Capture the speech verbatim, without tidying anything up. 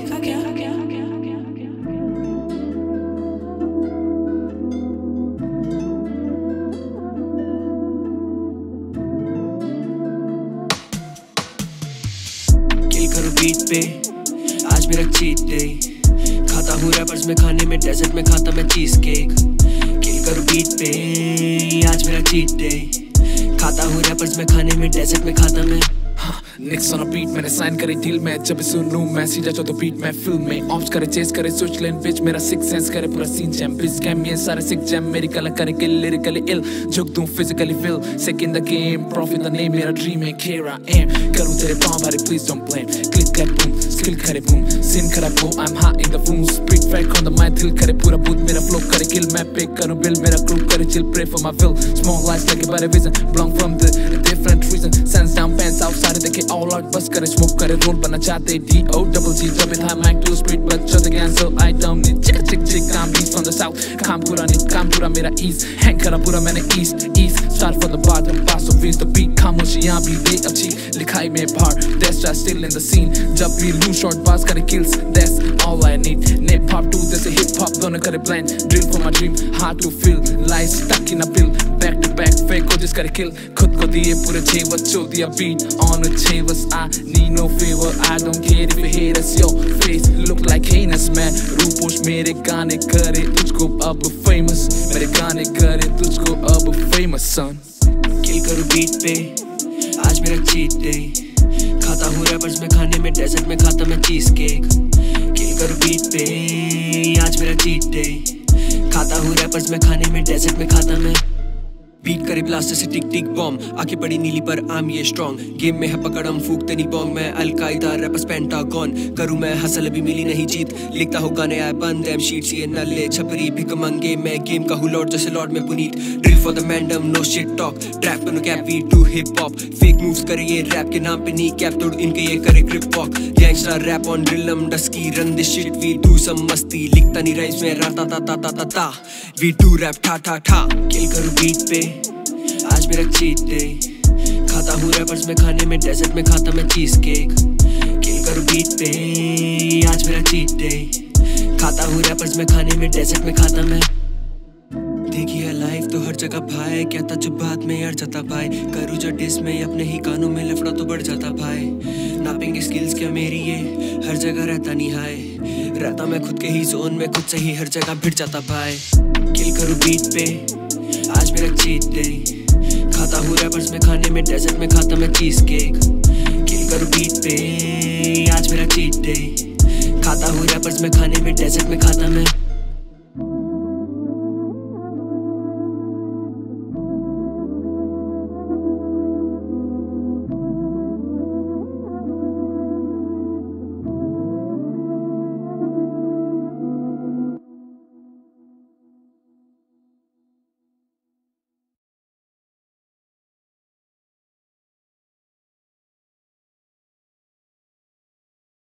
करो बीट पे आज मेरा चीट डे, खाता हूँ रैपर्स में खाने में, डेजर्ट में खाता मैं चीज केक। किल करो बीट पे आज मेरा चीट डे, खाता हूँ रैपर्स में खाने में, डेजर्ट में खाता मैं। नेक्स्ट ऑन अ बीट मैंने साइन करे डील में, जब सुनूं मैं सीधा चौथा बीट में फिल्म में ऑप्स करे चेस करे स्विच लेन बिच, मेरा सिक्स सेंस करे पूरा सीन जैम बिच कैम, ये सारे सिक जैम मेरी कला करे किल लिरिकली इल, झुक दूं physically feel sick in the game, profit the name मेरा ड्रीम है, here I am करूं तेरे पांव भारी please don't blame, click clap boom skill करे बूम सीन करे बो, I am hot in the boom speed fake on the mic दिल करे पूरा बूथ, मेरा फ्लो करे किल मैं पिक करूं बिल, मेरा ग्रुप करे chill pray for my will, small lights like a better vision belong from the different reason, sense down pants outside देखे all out बस करे स्मोक करे रोल बनना चाहते D O double G जब it high mic to speed but shut again so I don't need chick chick chick I'm beast from the south, काम पूरा नहीं काम पूरा मेरा east, hang करा पूरा मैंने east east start from the bottom pass of the beat, खामोशियाँ भी दे अच्छी लिखाई में भार, that's just still in the scene, जब भी लूँ short bars करे kills that's all I need, net pop too जैसे hip hop दोनों करे blend, drill for my dream hard to feel, lies stuck in a pill, back to back fake को जिस करे kill, खुद को दिए पूरे छह बस चो दिया beat on the chambers, I need no favor, I don't care if you hate us, your face look like heinous man, Ruposh मेरे गाने करे तुझको अब famous, मेरे गाने करे तुझको अब famous son। किल करो बीट पे आज मेरा चीट डे, खाता हूँ रैपर्स में खाने में, डेजर्ट में खाता मैं चीज केक। किल करो बीट पे आज मेरा चीट डे, खाता हूँ रैपर्स में खाने में, डेजर्ट में खाता मैं। बीट करे ब्लास्टर से टिक टिक बॉम्ब, आंखें पड़ी नीली पर आम ये स्ट्रॉन्ग, गेम में है पकड़म फूकते नहीं बॉन्ग, मैं अलकायदा रैपर्स पेंटागन करूं मैं हासिल अभी मिली नहीं जीत, लिखता हूँ गाने आए बंद एम शीट्स ये नल्ले छपरी भिक मंगे, मैं गेम का हूँ लॉर्ड जैसे लॉर्ड में Puneet, drill for the mandem no shit talk, trap no cap we do hip hop, fake moves करे ये रैप के नाम पे नी कैप तोड़ इनके ये करे grip walk, gangster rap on ड्रिलम dusky run this shit we do some मस्ती, लिखता नहीं राइम्स में राता ता ता ता ता ता वी डू रैप ठा ठा ठा। किल करो बीट पे आज मेरा चीट डे, खाता हूँ रैपर्स में खाने में, डेजर्ट में खाता मैं चीज केक। किल करो बीट पे आज मेरा चीट डे, खाता हूँ रैपर्स में खाने में, डेजर्ट में खाता मैं। देखी है लाइफ तो हर जगह भाई, क्या था जो बात में अड़ जाता भाई, करूँ जो डिस में अपने ही कानों में लफड़ा तो बढ़ जाता भाई, नापेंगे स्किल्स क्या मेरी ये हर जगह रहता नहीं हाय, रहता मैं खुद के ही जोन में खुद से ही हर जगह भिड़ जाता भाई। किल करो बीट पे आज मेरा चीट डे, खाता हूँ रैपर्स में खाने में, डेजर्ट में खाता मैं चीज केक। किल करो बीट पे आज मेरा चीट डे, खाता हूँ रैपर्स में खाने में, डेजर्ट में खाता मैं।